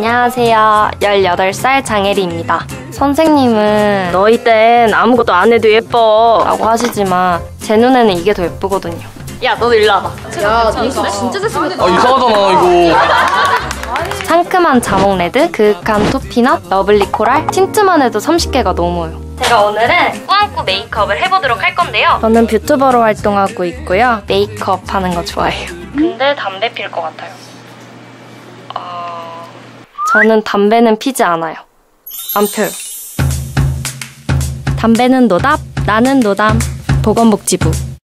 안녕하세요. 18살 장혜리입니다. 선생님은 너희 땐 아무것도 안 해도 예뻐 라고 하시지만 제 눈에는 이게 더 예쁘거든요. 야, 너도 일로 와봐. 야, 니스 진짜 잘생겼다. 아, 이상하잖아 이거. 상큼한 자몽 레드, 그윽한 토피넛, 러블리 코랄, 틴트만 해도 30개가 넘어요. 제가 오늘은 꾸안꾸 메이크업을 해보도록 할 건데요. 저는 뷰튜버로 활동하고 있고요. 메이크업 하는 거 좋아해요. 근데 담배 필 것 같아요. 저는 담배는 피지 않아요. 안 펴요. 담배는 노답, 나는 노담. 보건복지부.